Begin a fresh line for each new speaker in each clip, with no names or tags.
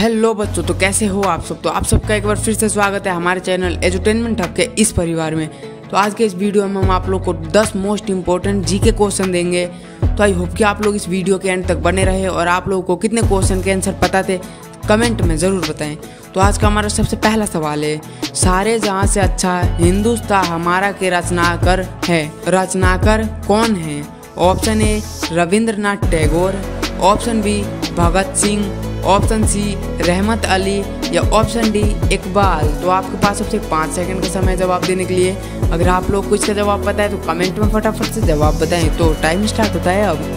Hello बच्चों, तो कैसे हो आप सब। तो आप सबका एक बार फिर से स्वागत है हमारे चैनल एजुटेनमेंट हब के इस परिवार में। तो आज के इस वीडियो में हम आप लोग को 10 मोस्ट इंपॉर्टेंट जीके क्वेश्चन देंगे। तो आई होप कि आप लोग इस वीडियो के एंड तक बने रहे और आप लोगों को कितने क्वेश्चन के आंसर पता थे कमेंट में ज़रूर बताएं। तो आज का हमारा सबसे पहला सवाल है, सारे जहाँ से अच्छा हिंदुस्तान हमारा के रचनाकार है, रचनाकार कौन है। Option A Rabindranath Tagore, option B Bhagat Singh, option C Rahmat Ali या ऑप्शन डी इकबाल। तो आपके पास सबसे 5 सेकंड का समय जवाब देने के लिए। अगर आप लोग कुछ का जवाब पता है तो कमेंट में फटाफट से जवाब बताएं। तो टाइम स्टार्ट होता है अब।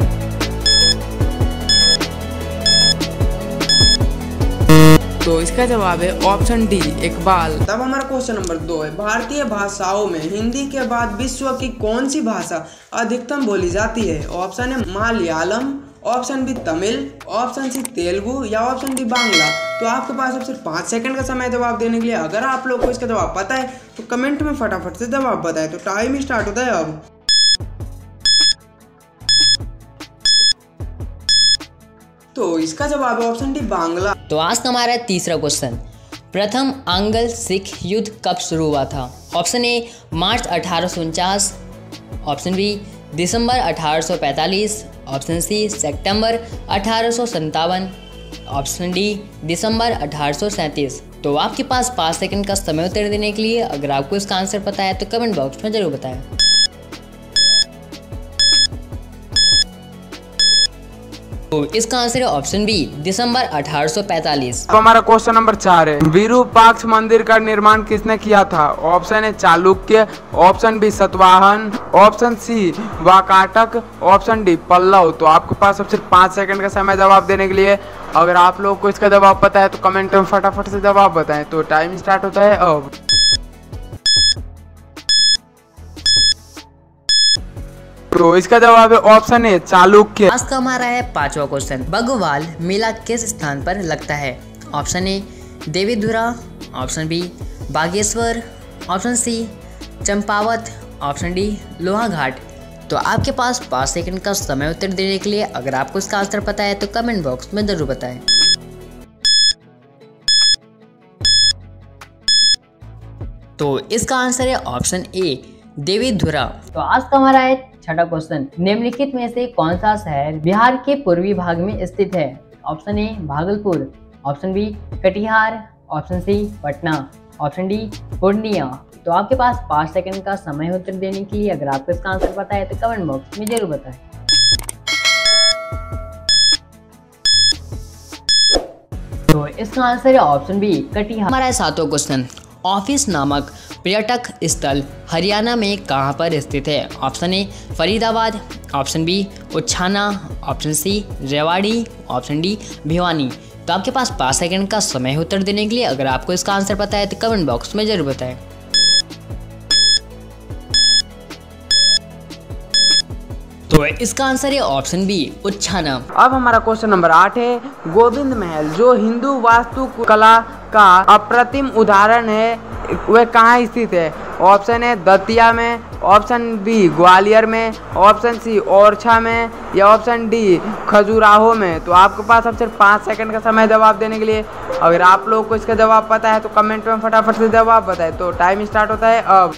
तो इसका जवाब है ऑप्शन डी इकबाल। तब हमारा क्वेश्चन नंबर 2 है, भारतीय भाषाओं में हिंदी के बाद विश्व की कौन सी भाषा अधिकतम बोली जाती है। ऑप्शन है Malayalam, option B Tamil, option C Telugu या ऑप्शन डी बांग्ला। तो आपके पास अब सिर्फ 5 सेकंड का समय जवाब देने के लिए। अगर आप लोग को इसका जवाब पता है तो कमेंट में फटाफट से जवाब बताएं। तो टाइम स्टार्ट होता है अब। तो इसका जवाब है ऑप्शन डी बांग्ला।
तो आज का हमारा तीसरा क्वेश्चन, प्रथम आंग्ल सिख युद्ध कब शुरू हुआ था। ऑप्शन ए मार्च 1849, ऑप्शन बी दिसंबर 1845, ऑप्शन सी सितंबर 1857, ऑप्शन डी दिसंबर 1837। तो आपके पास 5 सेकंड का समय उत्तर देने के लिए। अगर आपको इसका आंसर पता है तो कमेंट बॉक्स में जरूर बताएं। तो इसका आंसर है ऑप्शन बी दिसंबर 1845।
अब हमारा क्वेश्चन नंबर 4 है, विरूपाक्ष मंदिर का निर्माण किसने किया था। ऑप्शन है Chalukya, option B Satavahana, option C Vakataka, option D Pallava. तो आपके पास अब सिर्फ 5 सेकंड का समय जवाब देने के लिए। अगर आप लोग को इसका जवाब पता है तो कमेंट में फटाफट से जवाब बताएं। तो टाइम स्टार्ट होता है अब। तो इसका जवाब है ऑप्शन है चालुक्य।
आज का हमारा है 5वां क्वेश्चन, बग्वाल मेला किस स्थान पर लगता है। Option A Devidhura, option B Bageshwar, option C Champawat, option D Lohaghat. तो आपके पास 5 सेकंड का समय उत्तर देने के लिए। अगर आपको इसका आंसर पता है तो कमेंट बॉक्स में जरूर बताएं। तो इसका आंसर है ऑप्शन ए देवीधुरा। तो आज का हमारा है 6वां क्वेश्चन, निम्नलिखित में से कौन सा शहर बिहार के पूर्वी भाग में स्थित है। Option A Bhagalpur, option B Katihar, option C Patna, option D Purnia. तो आपके पास 5 सेकंड का समय उत्तर देने के लिए। अगर आपको इसका आंसर पता है तो कमेंट बॉक्स में जरूर बताएं। तो इसका आंसर है ऑप्शन बी कटिहार। हमारा 7वां क्वेश्चन, ऑफिस नामक पर्यटक स्थल हरियाणा में कहाँ पर स्थित है। Option A Faridabad, option B Uchana, option C Rewari, option D Bhiwani. तो आपके पास 5 सेकंड का समय उत्तर देने के लिए। अगर आपको इसका आंसर पता है तो कमेंट बॉक्स में जरूर बताएं। तो इसका आंसर है ऑप्शन बी उच्छाना।
अब हमारा क्वेश्चन नंबर 8 है, गोविंद महल जो हिंदू वास्तुकला का अप्रतिम उदाहरण है वह कहाँ स्थित है। ऑप्शन है दतिया में, ऑप्शन बी ग्वालियर में, ऑप्शन सी ओरछा में या ऑप्शन डी खजुराहो में। तो आपके पास अब सिर्फ 5 सेकंड का समय जवाब देने के लिए। अगर आप लोग को इसका जवाब पता है तो कमेंट में फटाफट से जवाब बताएं। तो टाइम स्टार्ट होता है अब।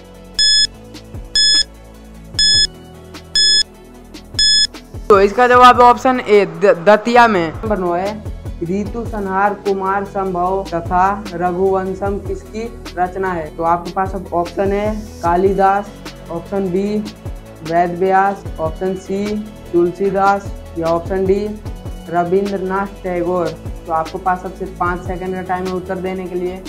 तो इसका जवाब है ऑप्शन ए दतिया में। नंबर 9 है, ऋतु संहार कुमार संभव तथा रघुवंशम किसकी रचना है। तो आपके पास अब ऑप्शन है Kalidas, option B Ved Vyas, option C Tulsidas या ऑप्शन डी रविंद्रनाथ टैगोर। तो आपके पास अब सिर्फ 5 सेकंड का टाइम है उत्तर देने के लिए।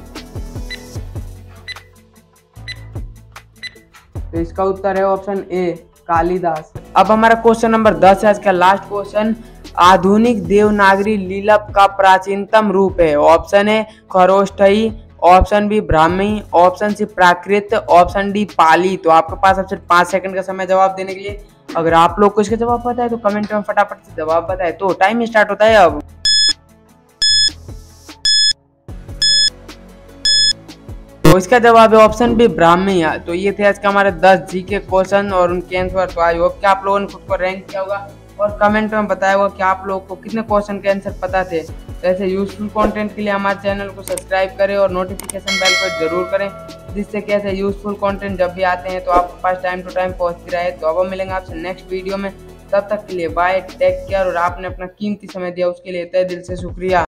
तो इसका उत्तर है ऑप्शन ए कालिदास। अब हमारा क्वेश्चन नंबर 10 है, आज का लास्ट क्वेश्चन, आधुनिक देवनागरी लिपि का प्राचीनतम रूप है। ऑप्शन है Kharoshthi, option B Brahmi, option C Prakrit, option D Pali. तो आपके पास अब सिर्फ 5 सेकंड का समय जवाब देने के लिए। अगर आप लोग को इसका जवाब पता है तो कमेंट में फटाफट से जवाब बताएं। तो टाइम स्टार्ट होता है अब। तो इसका जवाब है ऑप्शन बी ब्राह्मी। तो ये थे आज के हमारे 10 जीके क्वेश्चन और उनके आंसर। तो आई होप कि आप लोगों ने खुद को रैंक किया होगा और कमेंट में बताया होगा कि आप लोगों को कितने क्वेश्चन के आंसर पता थे। तो ऐसे यूजफुल कंटेंट के लिए हमारे चैनल को सब्सक्राइब करें और नोटिफिकेशन बेल को जरूर करें, जिससे कि ऐसे यूजफुल कंटेंट जब भी आते हैं तो आपके पास टाइम टू टाइम पहुंचती रहे। तो अब हम मिलेंगे आपसे नेक्स्ट वीडियो में, तब तक के लिए बाय, टेक केयर। और आपने अपना कीमती समय दिया उसके लिए तहे दिल से शुक्रिया।